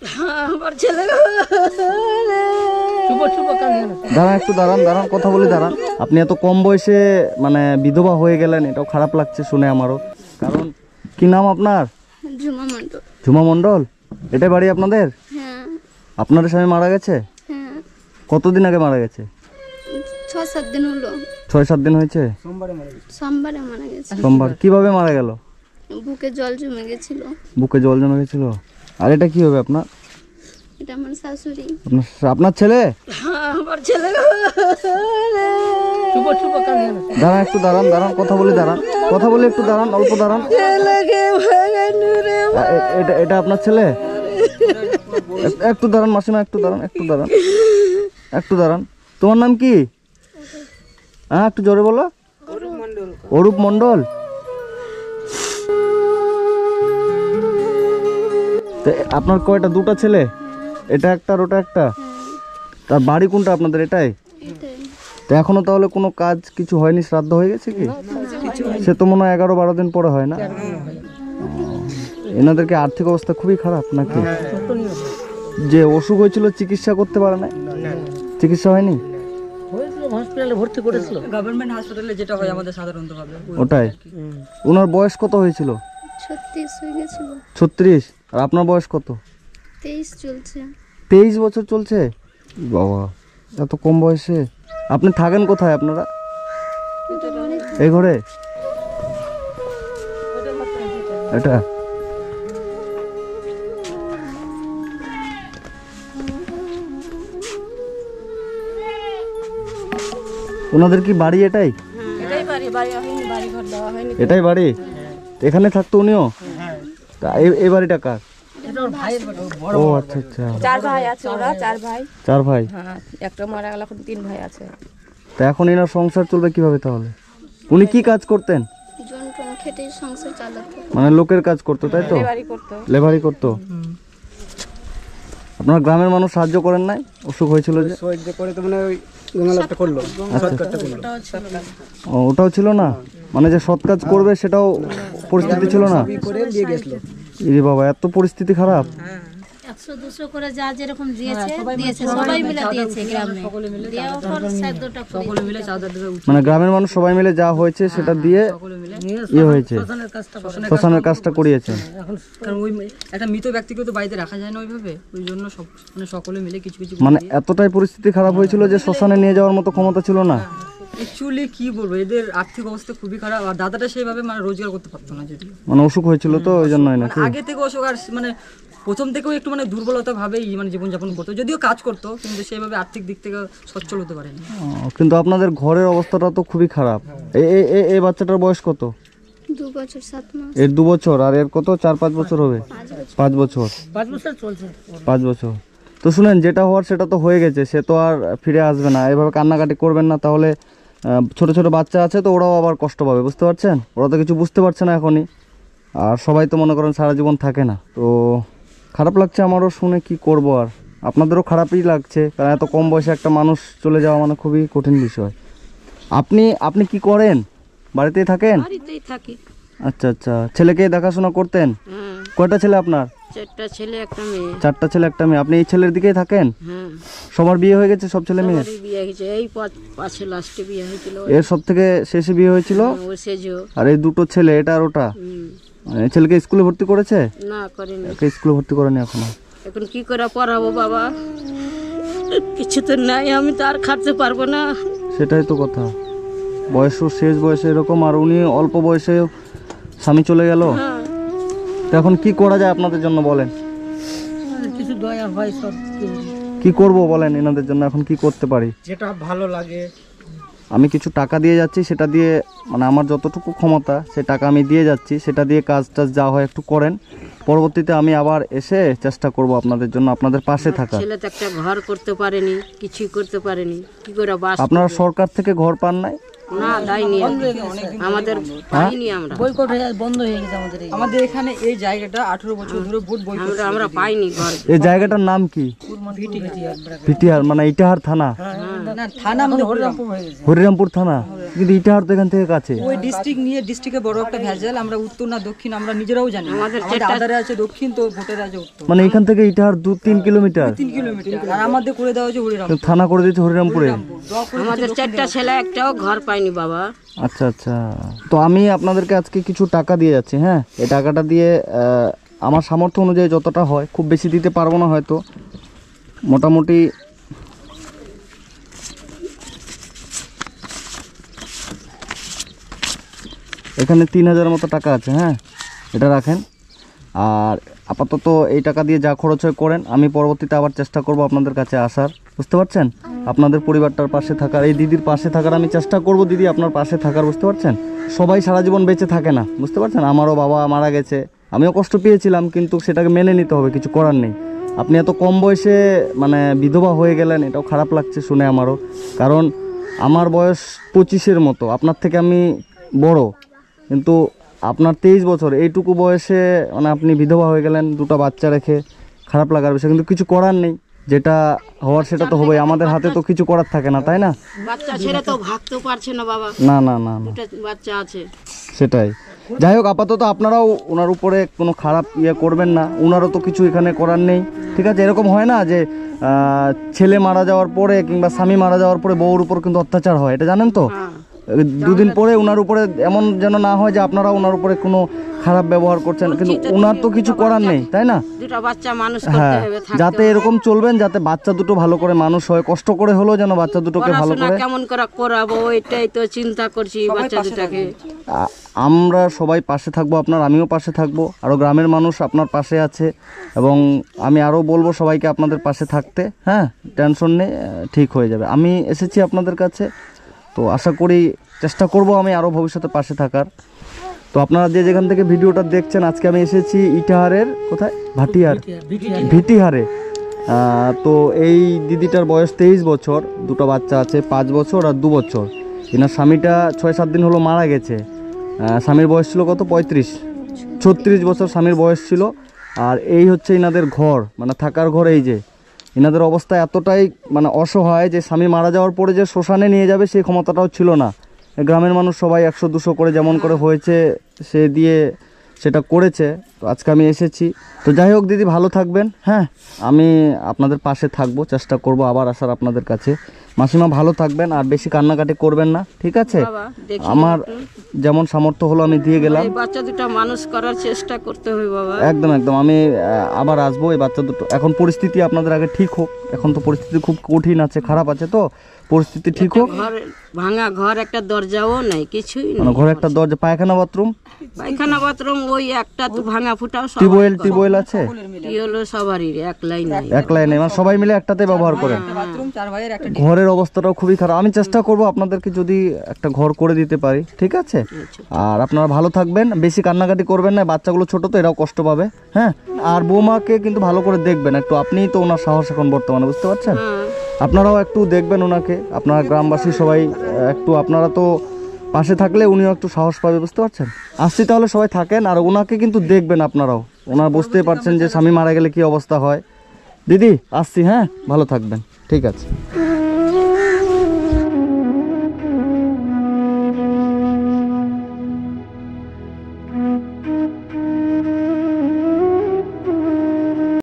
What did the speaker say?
দাঁড়ান একটু দাঁড়ান কথা বলি দাঁড়ান। আপনি এত কম বয়সে মানে বিধবা হয়ে গেলেন, এটাও খারাপ লাগছে শুনে আমারও। কারণ কি নাম আপনার? ঝুমা মণ্ডল। ঝুমা মণ্ডল, এটাই বাড়ি আপনাদের? হ্যাঁ। আপনার স্বামী মারা গেছে? হ্যাঁ। কতদিন আগে মারা গেছে? 6-7 দিন হলো। 6-7 দিন হয়েছে? সোমবারে মারা গেছে। সোমবার। কিভাবে মারা গেল? বুকে জল জমে গেছিল। বুকে জল জমে গেছিল। আর এটা কি হবে আপনার? এটা আমার শাশুড়ি। আপনার ছেলে? আমার ছেলে। দাঁড়ান একটু দাঁড়ান কথা বলি একটু দাঁড়ান, অল্প দাঁড়ান। এটা আপনার ছেলে? একটু দাঁড়ান মাসিমা, একটু দাঁড়ান। তোমার নাম কি? হ্যাঁ একটু জোরে বলো। অরূপ মণ্ডল। আপনার কয়টা? দুটা ছেলে? এটা একটা আর ওটা একটা? তার বাড়ি কোনটা আপনাদের? এটাই? তো এখনো তাহলে কোনো কাজ কিছু হয়নি? শ্রাদ্ধ হয়ে গেছে কি? সে তো মনে হয় 11-12 দিন পরে হয় না? এনাদেরকে আর্থিক অবস্থা খুবই খারাপ নাকি? যে অসুখ হয়েছিল চিকিৎসা করতে পারে না? চিকিৎসা হয়নি? ওটাই। ওনার বয়স কত হয়েছিল? 36 হয়ে গেছিল। 36? আর আপনার বয়স কত? 23 চলছে। 23 বছর চলছে? বাবা, এত কম বয়সে। আপনি থাকেন কোথায় আপনারা? এই ঘরে? এটা ওনাদের কি বাড়ি এটাই? এটাই বাড়ি? এখানে থাকতো উনিও? এই বাড়িটা কার? ও আচ্ছা আচ্ছা। 4 ভাই আছে ওরা, 4 ভাই। 4 ভাই? হ্যাঁ, একটা মারা গেল, এখন 3 ভাই আছে। তা এখন এনার সংসার চলবে কিভাবে তাহলে? উনি কি কাজ করতেন? জনটন খেটে সংসার চালাতো। মানে লোকের কাজ করতো তাই তো? লেবারি করতো। আপনার গ্রামের মানুষ সাহায্য করেন নাই? অসুখ হয়েছিল যে সাহায্য করে তো মানে ওই গঙ্গালাপটা করলো, সৎকারটা করলো। ওটাও ছিল না? মানে যে সৎ কাজ করবে সেটাও পরিস্থিতি ছিল না? করে দিয়ে গেছিল। ইরে বাবা, এত পরিস্থিতি খারাপ। 100-200 করে যা যেরকম দিয়েছে সবাই মিলে দিয়েছে গ্রামে। দেওয়ার পর সাধ্যটা সকলে মিলে মানে গ্রামের মানুষ সবাই মিলে যা হয়েছে সেটা দিয়ে ইয়ে হয়েছে, শ্মশানের কাজটা করিয়েছে। এখন কারণ ওই একটা মৃত ব্যক্তিকে তো বাড়িতে রাখা যায় না ওইভাবে, ওই জন্য সব মানে সকলে মিলে কিছু কিছু মানে এতটাই পরিস্থিতি খারাপ হয়েছিল যে শ্মশানে নিয়ে যাওয়ার মতো ক্ষমতা ছিল না। অ্যাকচুয়ালি কি বলবো, এদের আর্থিক অবস্থা খুবই খারাপ। আর দাদাটা সেইভাবে মানে রোজগার করতে পারতো না, যদি মানে অসুখ হয়েছিল তো ওই জন্যই নাকি? আগে থেকে অসুখ, আর মানে প্রথম থেকেও একটু মানে দুর্বলতা ভাবেই মানে জীবনযাপন করতো, যদিও কাজ করতো কিন্তু সেইভাবে আর্থিক দিক থেকে সচ্ছল হতে পারেনি। কিন্তু আপনাদের ঘরের অবস্থাটা তো খুবই খারাপ। এই বাচ্চাটার বয়স কত? 2 বছর 7 মাস। এর 2 বছর, আর এর কত? 4-5 বছর হবে? 5 বছর। 5 বছর চলছে। 5 বছর। তো শুনেন, যেটা হওয়ার সেটা তো হয়ে গেছে, সে তো আর ফিরে আসবে না। এভাবে কান্নাকাটি করবেন না, তাহলে ছোট ছোট বাচ্চা আছে তো ওরাও আবার কষ্ট পাবে, বুঝতে পারছেন? ওরা তো কিছু বুঝতে পারছে না এখনই, আর সবাই তো মনে করেন সারা জীবন থাকে না। তো খারাপ লাগছে আমারও শুনে, কি করব আর। আপনাদেরও খারাপই লাগছে, কারণ এত কম বয়সে একটা মানুষ চলে যাওয়া মানে খুবই কঠিন বিষয়। আপনি কি করেন? বাড়িতেই থাকেন? বাড়িতেই থাকি। আচ্ছা আচ্ছা। ছেলেকে দেখাশোনা করতেন? কয়টা ছেলে আপনার? 4টা ছেলে একটা মেয়ে। 4টা ছেলে একটা মেয়ে। আপনি এই ছেলের দিকেই থাকেন? হ্যাঁ। সবার বিয়ে হয়ে গেছে? সব ছেলে মেয়ে বিয়ে হয়েছে, এই পাশে লাস্টে বিয়ে হয়েছিল। এর সব থেকে শেষে বিয়ে হয়েছিল? ওই সেজো। আর এই দুটো ছেলে, এটা আর ওটা? এই ছেলেকে স্কুলে ভর্তি করেছে? না, করেনি। একে স্কুলে ভর্তি করেনি এখনো? এখন কি করে পড়াবো বাবা, কিছু তো নাই, আমি তো আর খাটতে পারবো না। সেটাই তো কথা। বয়সও শেষ বয়সে এরকম, আর উনি অল্প বয়সে স্বামী চলে গেল। তো এখন কি করা যায় আপনাদের জন্য বলেন? কিছু দয়া হয় সব। কি করব বলেন এনাদের জন্য? এখন কি করতে পারি? যেটা ভালো লাগে। আমি কিছু টাকা দিয়ে যাচ্ছি, সেটা দিয়ে মানে আমার যতটুকু ক্ষমতা সে টাকা আমি দিয়ে যাচ্ছি, সেটা দিয়ে কাজ টাজ যা হয় একটু করেন। পরবর্তীতে আমি আবার এসে চেষ্টা করব আপনাদের জন্য, আপনাদের পাশে থাকা। ছেলে তো একটা ঘর করতে পারেনি, কিছুই করতে পারেনি, কি করে বাস? আপনারা সরকার থেকে ঘর পান নাই? না দেয়নি আমাদের পাইনি আমরা বয়কট হয়ে বন্ধ হয়ে গেছে আমাদের এখানে এই জায়গাটা 18 বছর ধরে ভোট বয়কট আমরা পাইনি ঘর এই জায়গাটার নাম কি? ভিটিহার মানে ইটাহার থানা? না থানা আমাদের হরিরামপুর হয়ে গেছে, হরিরামপুর থানা, কিন্তু ইটাহার তো এখান থেকে কাছে। ওই ডিস্ট্রিক্ট নিয়ে ডিস্ট্রিক্টে বড় একটা ভেজাল, আমরা উত্তর না দক্ষিণ আমরা নিজেরাও জানি না। আমাদের আধারে আছে দক্ষিণ, তো ভোটের আছে উত্তর, মানে এখান থেকে ইটাহার 2-3 কিলোমিটার, 3 কিলোমিটার, আর আমাদের করে দেওয়া হয়েছে হরিরামপুর থানা করে দিয়েছে হরিরামপুরে। আমাদের 4টা ছেলে একটাও ঘর পায়নি বাবা। আচ্ছা আচ্ছা, তো আমি আপনাদেরকে আজকে কিছু টাকা দিয়ে যাচ্ছি। হ্যাঁ, এই টাকাটা দিয়ে আমার সামর্থ্য অনুযায়ী যতটা হয়, খুব বেশি দিতে পারবো না হয়তো, মোটামুটি এখানে 3000 মতো টাকা আছে। হ্যাঁ, এটা রাখেন, আর আপাতত এই টাকা দিয়ে যা খরচ হয় করেন। আমি পরবর্তীতে আবার চেষ্টা করব আপনাদের কাছে আসার, বুঝতে পারছেন, আপনাদের পরিবারটার পাশে থাকার, এই দিদির পাশে থাকার আমি চেষ্টা করব। দিদি আপনার পাশে থাকার, বুঝতে পারছেন। সবাই সারা জীবন বেঁচে থাকে না, বুঝতে পারছেন। আমারও বাবা মারা গেছে, আমিও কষ্ট পেয়েছিলাম, কিন্তু সেটাকে মেনে নিতে হবে, কিছু করার নেই। আপনি এত কম বয়সে মানে বিধবা হয়ে গেলেন, এটাও খারাপ লাগছে শুনে আমারও, কারণ আমার বয়স 25-এর মতো, আপনার থেকে আমি বড়, কিন্তু আপনার 23 বছর, এইটুকু বয়সে মানে আপনি বিধবা হয়ে গেলেন, দুটো বাচ্চা রেখে, খারাপ লাগার বিষয়, কিন্তু কিছু করার নেই। যেটা হওয়ার সেটা তো হবেই, আমাদের হাতে তো কিছু করার থাকে না, তাই না? বাচ্চা ছেলে তো ভাগতেও পারছে না বাবা, না না না না, দুটো বাচ্চা আছে। সেটাই। যাই হোক, আপাতত আপনারাও ওনার উপরে কোনো খারাপ করবেন না, ওনারও তো কিছু এখানে করার নেই, ঠিক আছে। এরকম হয় না যে ছেলে মারা যাওয়ার পরে কিংবা স্বামী মারা যাওয়ার পরে বউর উপর কিন্তু অত্যাচার হয়, এটা জানেন তো? দুদিন পরে ওনার উপরে এমন যেন না হয় যে আপনারা ওনার উপরে কোনো খারাপ ব্যবহার করছেন, কিন্তু ওনার তো কিছু করার নেই, তাই না? দুটো বাচ্চা মানুষ করতে হ্যাঁ, হবে, যাতে এরকম চলবেন, যাতে বাচ্চা দুটো ভালো করে মানুষ হয়, কষ্ট করে হলেও যেন বাচ্চা দুটোকে ভালো পড়াশোনা করে। কেমন করে করাবো এটাই তো চিন্তা করছি, বাচ্চা দুটাকে। আমরা সবাই পাশে থাকবো আপনার, আমিও পাশে থাকবো, আরও গ্রামের মানুষ আপনার পাশে আছে, এবং আমি আরও বলবো সবাইকে আপনাদের পাশে থাকতে। হ্যাঁ, টেনশন নেই, ঠিক হয়ে যাবে। আমি এসেছি আপনাদের কাছে, তো আশা করি চেষ্টা করব আমি আরও ভবিষ্যতে পাশে থাকার। তো আপনারা যে যেখান থেকে ভিডিওটা দেখছেন, আজকে আমি এসেছি ইটাহারের কোথায়, ভিটিহারে। তো এই দিদিটার বয়স 23 বছর, দুটো বাচ্চা আছে, 5 বছর আর 2 বছর। এনার স্বামীটা 6-7 দিন হলো মারা গেছে। স্বামীর বয়স ছিল কত, 36 বছর স্বামীর বয়স ছিল। আর এই হচ্ছে ইনাদের ঘর, মানে থাকার ঘর। এই যে ইনাদের অবস্থা এতটাই মানে অসহায় যে স্বামী মারা যাওয়ার পরে যে শ্মশানে নিয়ে যাবে সেই ক্ষমতাটাও ছিল না। গ্রামের মানুষ সবাই 100-200 করে যেমন করে হয়েছে সে দিয়ে সেটা করেছে। তো আজকে আমি এসেছি। তো যাই হোক দিদি, ভালো থাকবেন। হ্যাঁ, আমি আপনাদের পাশে থাকবো, চেষ্টা করব আবার আসার আপনাদের কাছে। মাসিমা ভালো থাকবেন, আর বেশি কান্নাকাটি করবেন না, ঠিক আছে? বাবা, দেখি আমার যেমন সামর্থ্য হলো আমি দিয়ে গেলাম। এই বাচ্চা দুটো মানুষ করার চেষ্টা করতে হবে বাবা। একদম একদম, আমি আবার আসবো। এই বাচ্চা দুটো, এখন পরিস্থিতি আপনাদের আগে ঠিক হোক, এখন তো পরিস্থিতি খুব কঠিন আছে, খারাপ আছে, তো পরিস্থিতি ঠিক হোক। ঘর ভাঙা, ঘর একটা দরজাও নাই, কিছুই মানে নেই। ঘরে একটা দরজা, পায়খানা বাথরুম, পায়খানা বাথরুম ওই একটা তো ভাঙা ফুটাও, টিউবওয়েল আছে, কি হলো সবারই একলাই নাই, একলাই নেই, মানে সবাই মিলে একটাতে ব্যবহার করেন। বাথরুম, 4 ভাইয়ের একটা ঘরের অবস্থাটাও খুবই খারাপ। আমি চেষ্টা করব আপনাদেরকে যদি একটা ঘর করে দিতে পারি, ঠিক আছে? আর আপনারা ভালো থাকবেন, বেশি কান্নাকাটি করবেন না, বাচ্চাগুলো ছোট তো, এরাও কষ্ট পাবে। হ্যাঁ, আর বৌমাকে কিন্তু ভালো করে দেখবেন একটু, আপনিই তো ওনার সাহস এখন বর্তমানে, বুঝতে পারছেন? আপনারাও একটু দেখবেন ওনাকে, আপনারা গ্রামবাসী সবাই একটু, আপনারা তো পাশে থাকলে উনিও একটু সাহস পাবে, বুঝতে পারছেন? আসছি তাহলে, সবাই থাকেন, আর ওনাকে কিন্তু দেখবেন আপনারাও। ওনার বুঝতেই পারছেন যে স্বামী মারা গেলে কি অবস্থা হয়। দিদি আসছি, হ্যাঁ, ভালো থাকবেন, ঠিক আছে।